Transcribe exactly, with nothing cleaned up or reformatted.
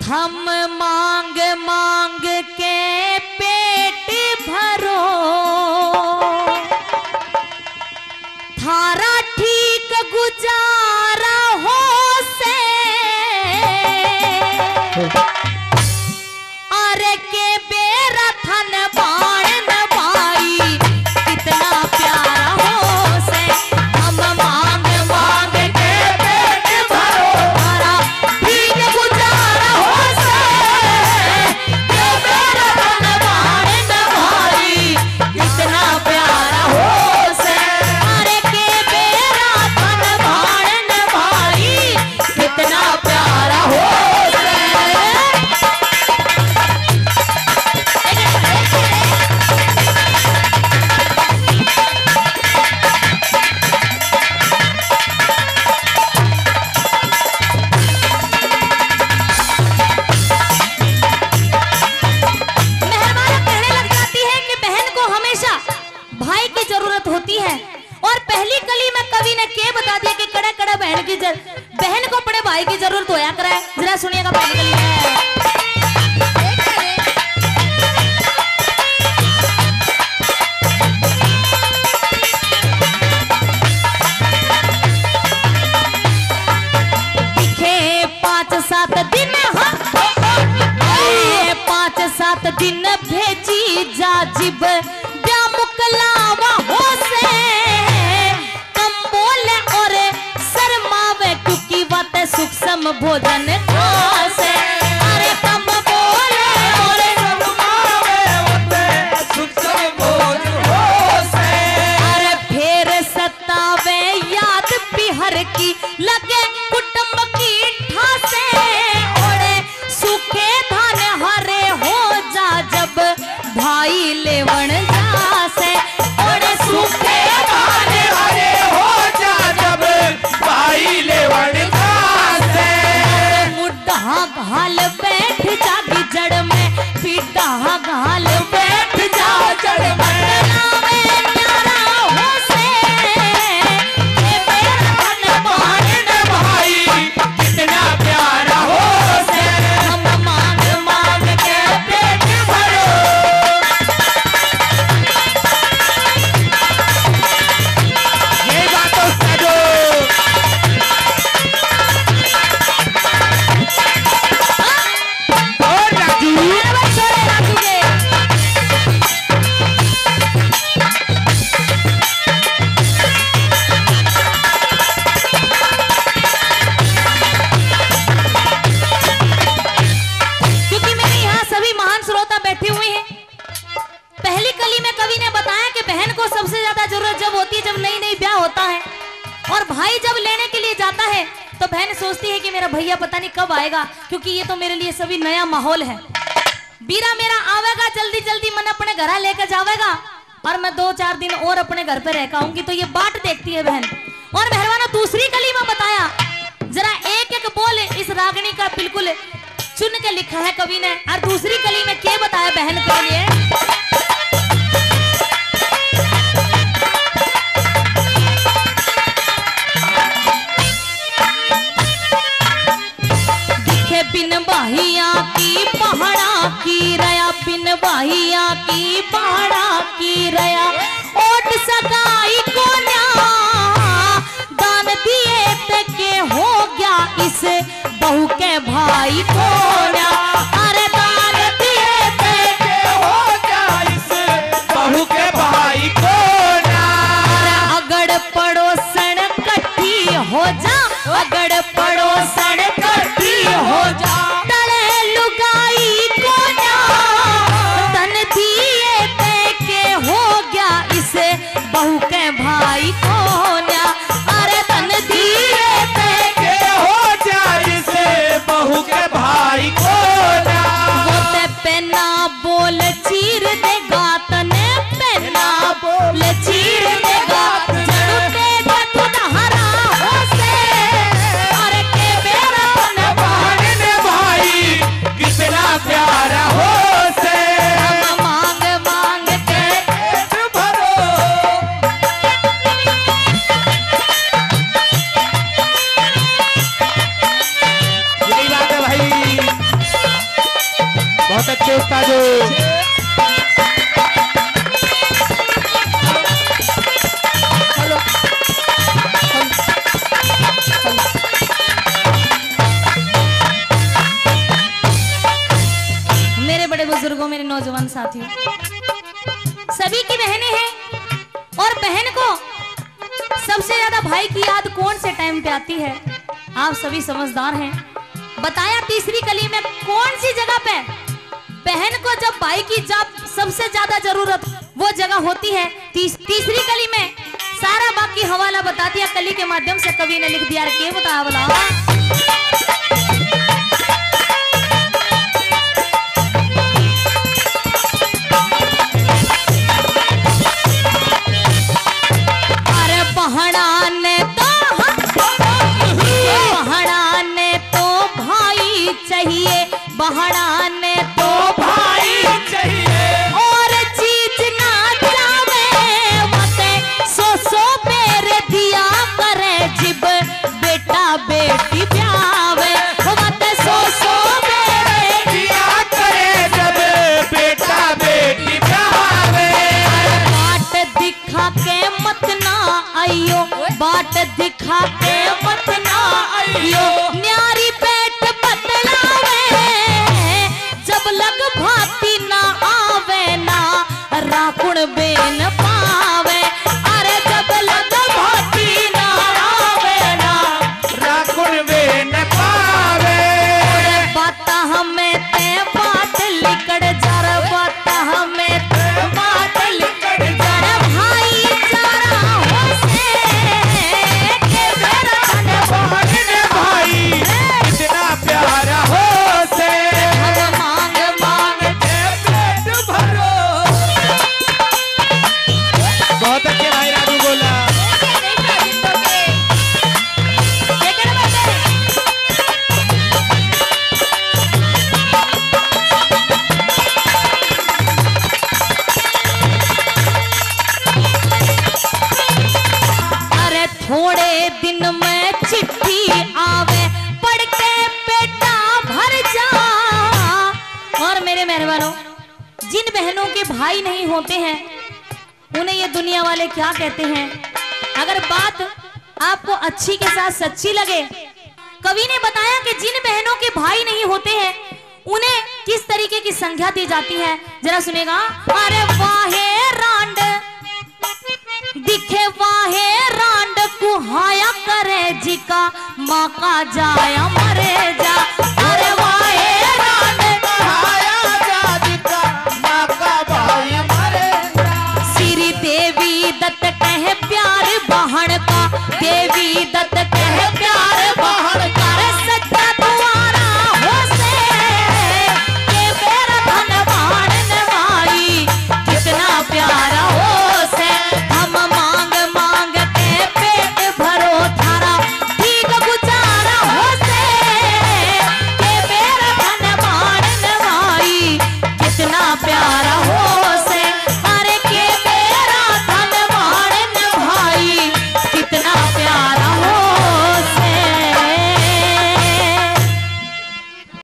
हम मांग मांग के पेट भरो, थारा ठीक गुजारा हो से, अरे के बेरा थन बाण नभाई कितना प्यारा हो से। हम मांग मांग के पेट भरो, थारा ठीक गुजारा हो से, के बेरा थन बाण नभाई कितना प्यारा हो से। अरे के बेरा थन बाण नभाई कितना प्यारा हो से। भाई की जरूरत होती है। और पहली कली में कवि ने के बता दिया कि कड़े कड़े बहन की जर... बहन को अपने भाई की जरूरत होया कराए। जरा सुनिएगा पहली कली में। दिखे पांच सात दिन, हाँ पांच सात दिन भेजी जाजिब मुकलावा हो से, कम बोले और शर्मावे क्योंकि बातें सूक्ष्म भोजन खासे। अरे कम बोले और शर्मावे बातें सूक्ष्म भोजन हो से। अरे फिर सतावे याद पिहर की लगे कुटुंब की ठासे, और सूखे धान हरे हो जा जब भाई लेवण से, और सूखे धान हरे हो जा जब भाई लेवण से। मुड्ढा घाल बैठ जागी जड़ में, पीढ़ा घाल बैठ जा जड़ में, नावे न्यारा हो से, ये मेरा धन बाण भाई कितना प्यारा हो से। हम मांग मांग के पेट भरो, सबसे ज्यादा जरूरत जब होती है जब नई नई ब्याह होता है और भाई जब लेने के लिए जाता है तो बहन सोचती है कि मेरा भैया पता नहीं कब आएगा, क्योंकि ये तो मेरे लिए सभी नया माहौल है। बीरा मेरा आवेगा जल्दी जल्दी मन अपने घर लेकर जावेगा और मैं दो चार दिन और अपने घर पे रह आऊंगी, तो ये बाट देखती है बहन। और मेहरबाना दूसरी कली में बताया, जरा एक एक बोल इस रागनी का बिल्कुल चुन के लिखा है कवि ने। और दूसरी कली में क्या बताया बहन के लिए, बिन बाहिया की पहाड़ा की रया, बिन बाहिया की पहाड़ा की रया, ओट सगाई को न्या दान दिए तके हो गया इस बहू के भाई को न्या। अरे दान दिए तके हो गया इस बहू के भाई को न्या। अगड़ पड़ोसन कट्ठी हो जा, अगड़ पड़ोसन कट्ठी हो जा, तड़े लुगाई को न्या तन दिए तके हो गया इसे बहू के भाई को न्या। अरे तन दिए तके हो जा इसे बहू के भाई को बहुत अच्छे उस्तादो। मेरे बड़े बुजुर्गों, मेरे नौजवान साथियों, सभी की बहनें हैं और बहन को सबसे ज्यादा भाई की याद कौन से टाइम पे आती है? आप सभी समझदार हैं। बताया तीसरी कली में कौन सी जगह पे बहन को जब भाई की जब सबसे ज्यादा जरूरत वो जगह होती है तीस, तीसरी कली में। सारा बाकी हवाला बता दिया कली के माध्यम से, कवि ने लिख दिया। के बताया बोला बहड़ाने तो बहड़ाने तो भाई चाहिए, बहड़ाने तो भाई चाहिए। और चीज ना जावे मते सो सो मेरे दिया करे, जिब बेटा बेटी ब्यावे मते सो सो मेरे दिया करे, जब बेटा बेटी ब्यावे। बाट दिखा के मत ना आइयो, बाट दिखा के मत ना आइयो, न्यारी पेट बतलावे, जब लग भाती ना आवे ना राकुण बेन पावे। अरे जब लग भाती ना आवे ना राकुण बेन पावे। बात हमें ते बात लिकड़ जर, बात हमें ते बात लिकड़ जर, भाई चारा प्यारा हो से मांग मांग पेट भरो। बहुत अच्छे भाई राजू बोला। अरे थोड़े दिन में चिट्ठी आवे, पढ़ के पेटा भर जा। और मेरे मेहरबानों, जिन बहनों के भाई नहीं होते हैं उन्हें ये दुनिया वाले क्या कहते हैं? अगर बात आपको अच्छी के साथ सच्ची लगे, कवि ने बताया कि जिन बहनों के भाई नहीं होते हैं उन्हें किस तरीके की संज्ञा दी जाती है, जरा सुनेगा। अरे वाहे रांड दिखे, वाहे रांड कुहाया करे, जिका माँ का जाया मरे जा। अरे